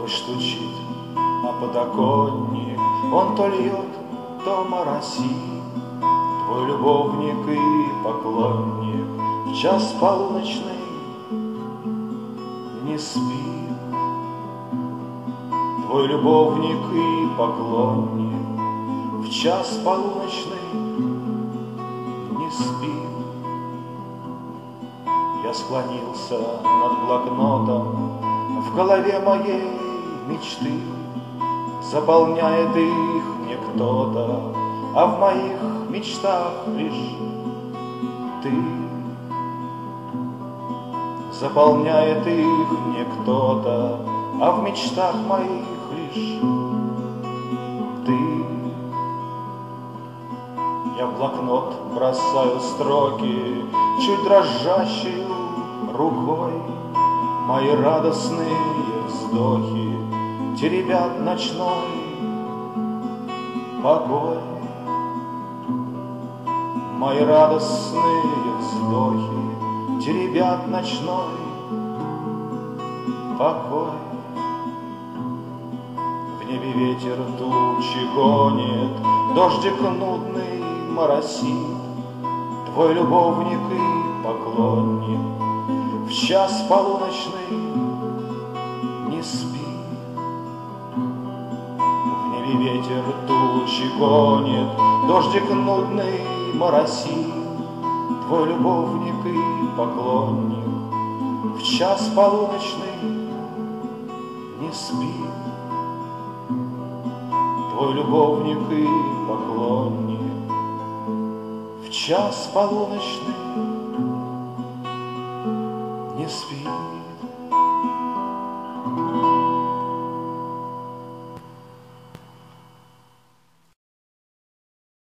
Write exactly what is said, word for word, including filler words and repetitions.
Дождь стучит на подоконник, он то льет, то моросит. Твой любовник и поклонник в час полуночный не спит. Твой любовник и поклонник в час полуночный не спит. Я склонился над блокнотом, в голове моей мечты заполняет их мне кто-то, а в моих мечтах лишь ты. Заполняет их мне кто-то, а в мечтах моих лишь ты. Я в блокнот бросаю строки чуть дрожащей рукой. Мои радостные вздохи теребят ночной покой. Мои радостные вздохи теребят ночной покой. В небе ветер тучи гонит, дождик нудный моросит. Твой любовник и поклонник в час полуночный не спит. В небе ветер тучи гонит, дождик нудный моросит. Твой любовник и поклонник в час полуночный не спит. Твой любовник и поклонник в час полуночный не спит.